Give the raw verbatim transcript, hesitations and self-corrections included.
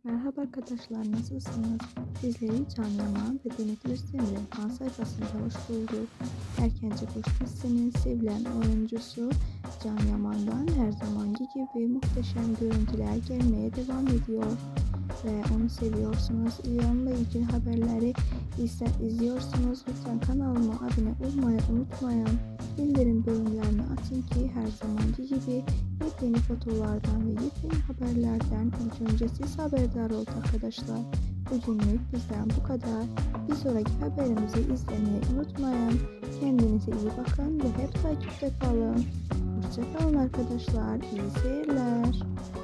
Merhaba arkadaşlar, nasılsınız? Sizleri Can Yaman ve Demet Özdemir'in fan sayfasında hoş bulduk. Erkenci Kuş dizisinin sevilen oyuncusu Can Yaman'dan her zamanki gibi muhteşem görüntüler gelmeye devam ediyor. Ve onu seviyorsunuz, onunla ilgili haberleri ise izliyorsunuz. Lütfen kanalıma abone olmayı unutmayın. Bildirim bölümlerini açın ki her zamanki gibi yepyeni fotolardan ve yepyeni haberlerden ilk önce siz haberdar olun arkadaşlar. Bugünlük bizden bu kadar. Bir sonraki haberimizi izlemeyi unutmayın. Kendinize iyi bakın ve hep takipte kalın. Hoşça kalın arkadaşlar. İyi seyirler.